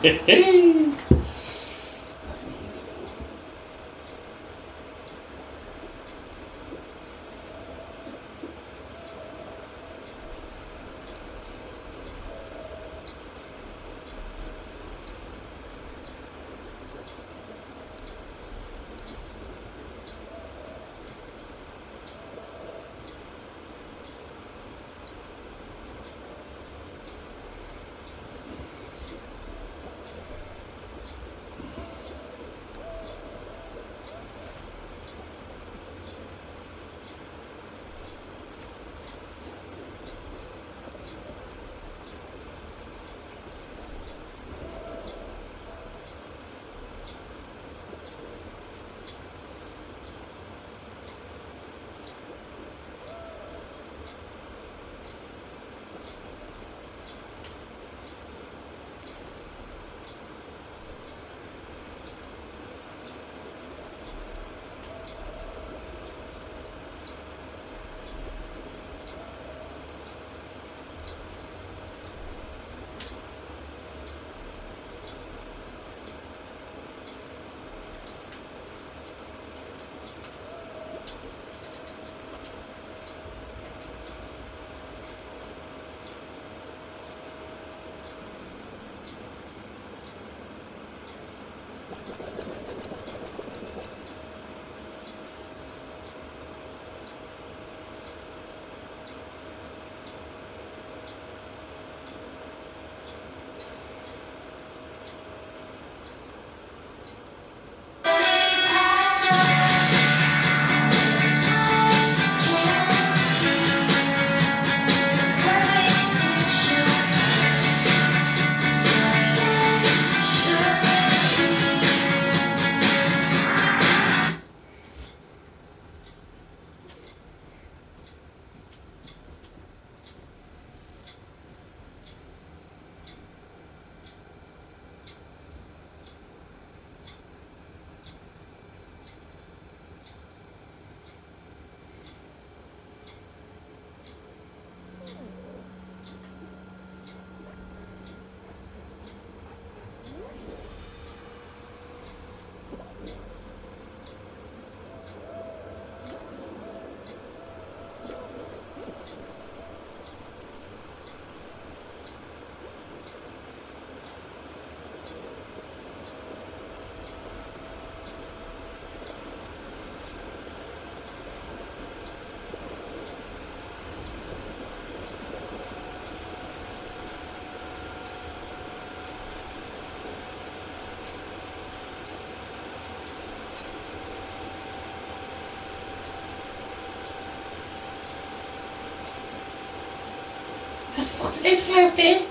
Wat fuck did they fly up there?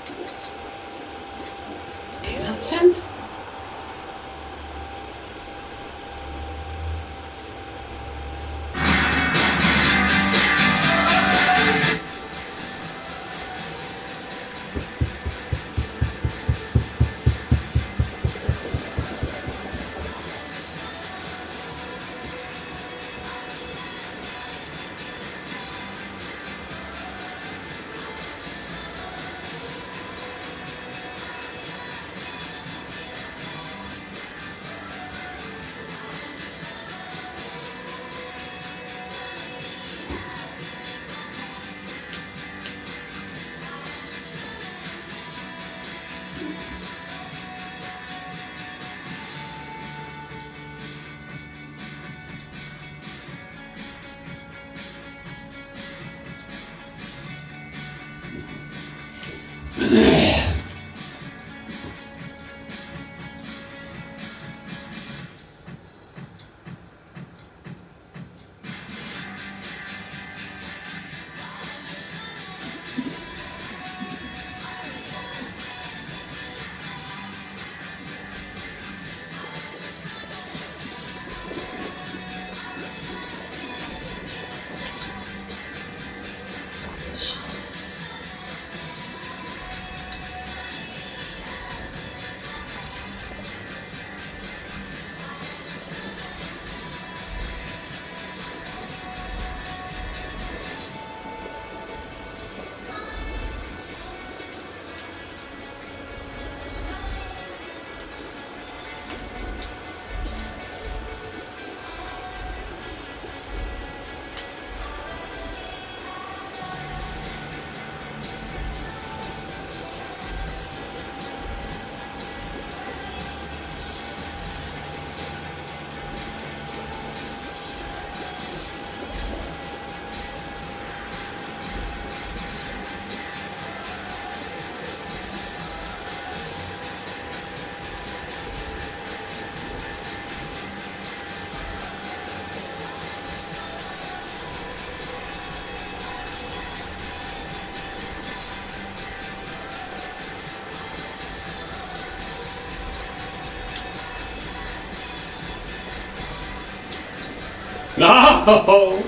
Okay, that's him. No!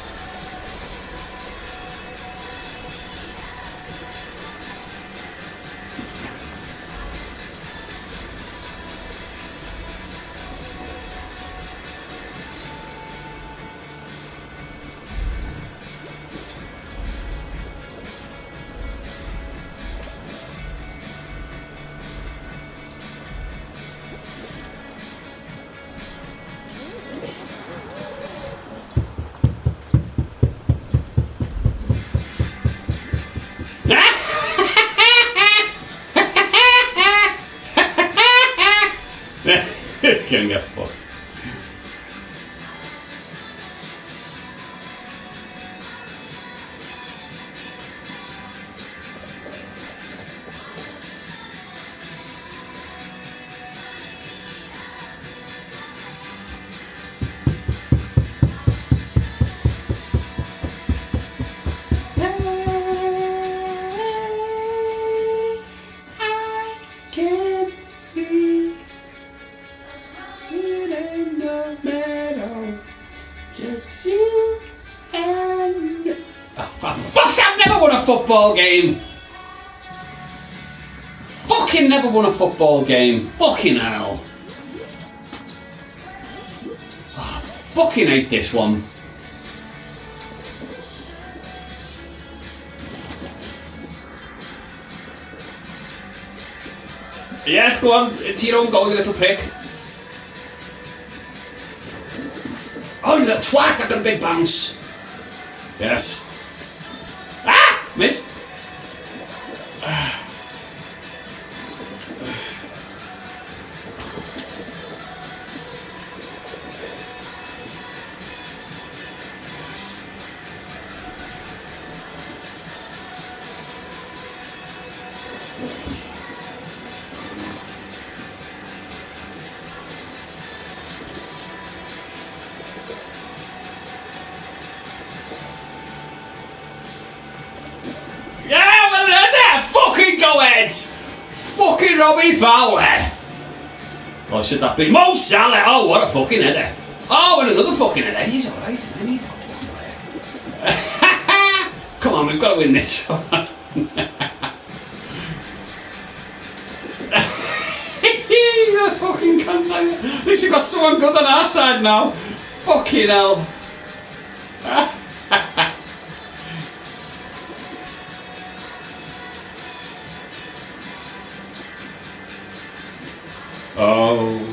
It's gonna get fucked. I can see it in the meadows. Just you and me. Oh, for fuck's sake, I've never won a football game! Fucking never won a football game. Fucking hell. Oh, fucking hate this one. Yes, go on. It's your own goal, you little prick. Oh, you little twat. That got a big bounce. Yes. Ah! Missed. Yeah, well, that's it! Fucking go ahead! Fucking Robbie Fowler! Or should that be Mo Salah? Oh, what a fucking header! Oh, and another fucking header. He's alright, man. He's a fucking player. Come on, we've got to win this one. He's a fucking cunt. At least you've got someone good on our side now. Fucking hell. Oh.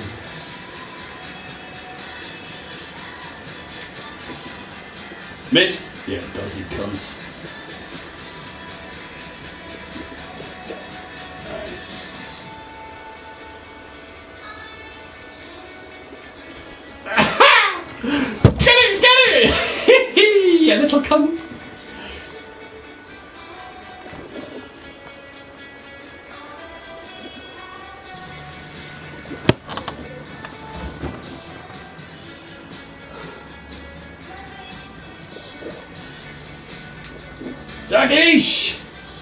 Missed? Yeah, does he cunts. Nice. Get it! You little cunt. Dalglish!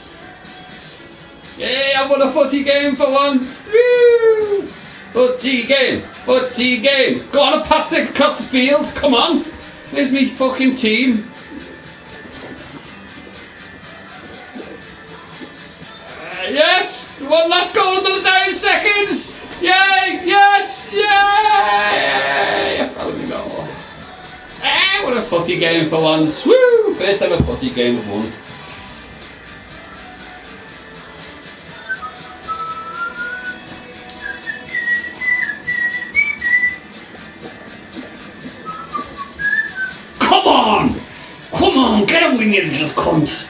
Yay, I won a footy game for once! Woo! Footy game! Footy game! Go on and pass it across the field, come on! Where's me fucking team? Yes! One last goal in the dying seconds! Yay! Yes! Yay! I found the goal. Ah, what a footy game for once! Woo! First ever footy game I've won. Come on! Come on, get a win, you little cunt!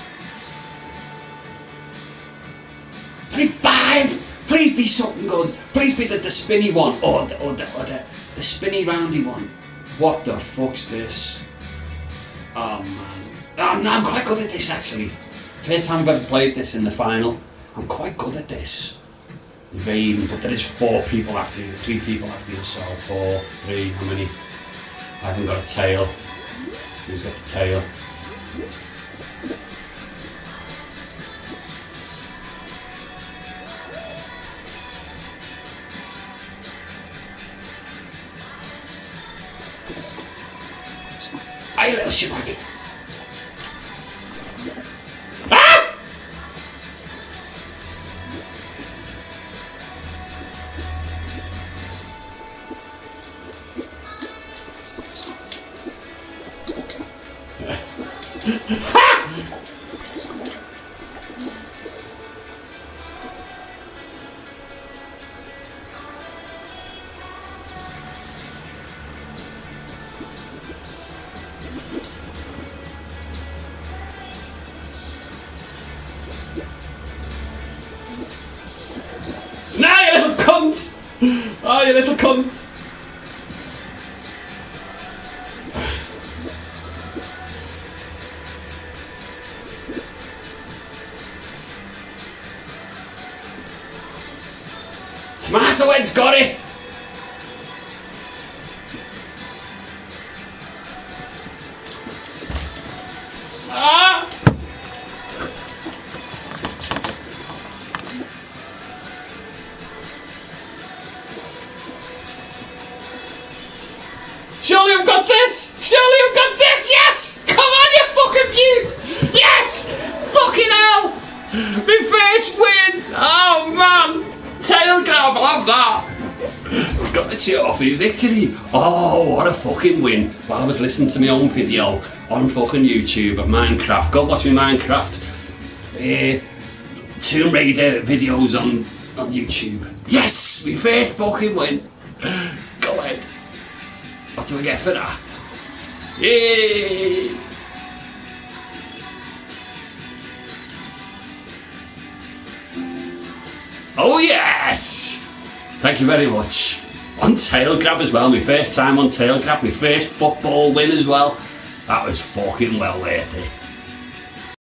25! Please be something good. Please be the spinny one. Or the spinny roundy one. What the fuck's this? Oh man. Oh, no, I'm quite good at this actually. First time I've ever played this in the final. I'm quite good at this. Very even, but there is 4 people after you, 3 people after you, so 4, 3, how many? I haven't got a tail. Who's got the tail? you little shitbag. Ah! Now, you little cunt! Oh, you little cunt! Tomato head's got it! Ah! Surely I've got this! Surely I've got this! Yes! Come on, you fucking beaut! Yes! Fucking hell! My first win! Oh man! Tail grab, I'll have that! Got the trophy victory! Oh, what a fucking win! While I was listening to my own video on fucking YouTube of Minecraft. Go watch my Minecraft Tomb Raider videos on YouTube. Yes! My first fucking win! Go ahead. What do I get for that? Yay! Oh yes! Thank you very much. On tail grab as well, my first time on tail grab, my first football win as well. That was fucking well worth it.